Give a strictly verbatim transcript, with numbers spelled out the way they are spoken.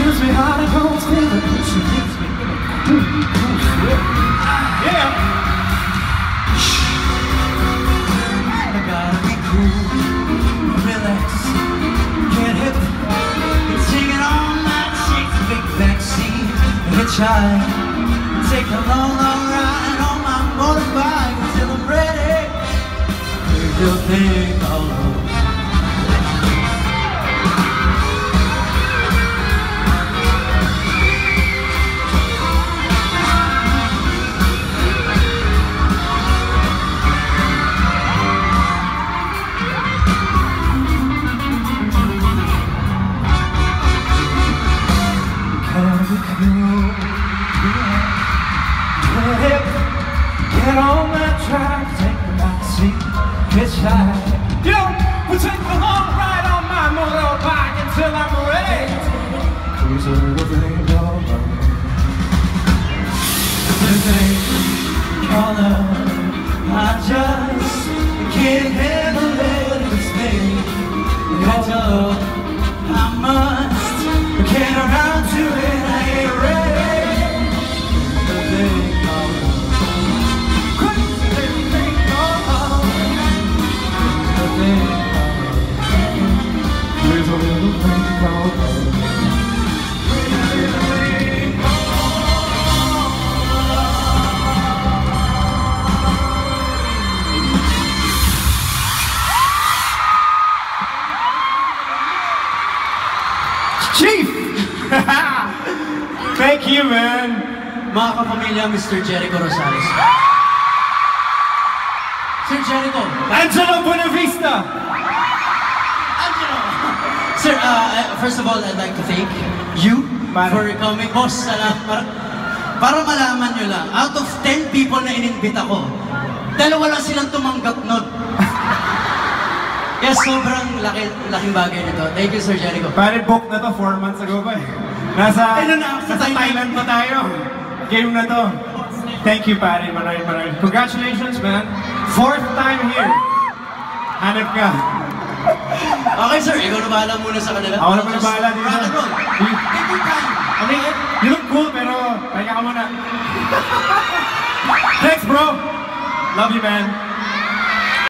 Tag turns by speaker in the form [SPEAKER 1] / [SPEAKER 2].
[SPEAKER 1] gives me hot and cold feeling. She gives me cool, cool sweat. Yeah. I gotta be cool, relax, get hip. Been singing all night, shake the big backseat, hitchhike, take a long, long ride on my motorbike until I'm ready. Here's your thing all over. Get on that track, take the back seat, hitchhike. Yo, we'll take the long ride on my motorbike until I'm ready. Here's a little thing called love. The thing called love. I just can't handle it with me. Called love. I must get around to it. I ain't ready. The thing called love. There's a little thing called love. Chief! Thank you, man!
[SPEAKER 2] Mga kapamilya, Mister Jericho Rosales. Sir Jericho.
[SPEAKER 1] Angelo Buenavista!
[SPEAKER 2] Angelo! Sir, uh, first of all, I'd like to thank you
[SPEAKER 1] Para.
[SPEAKER 2] for coming. Boss, salamat. Para, para malaman nyo lang, out of ten people na inimbita ko, dalawa lang silang tumanggap nun. Yes, sobrang laki, laking bagay nito. Thank you, Sir Jericho.
[SPEAKER 1] Pare, book na to four months ago pa eh. Nasa,
[SPEAKER 2] Ano na,
[SPEAKER 1] nasa Thailand pa tayo. Game na to. Thank you, pare. Maraming maraming. Congratulations, man. Fourth time here. Hanap ka.
[SPEAKER 2] Okay, sir. Ikaw na bahala muna sa kanila.
[SPEAKER 1] Ako na pala bahala dito.
[SPEAKER 2] Rock and roll. Take your time.
[SPEAKER 1] I mean, you look cool, pero pahinga ka muna. Thanks, bro. Love you, man.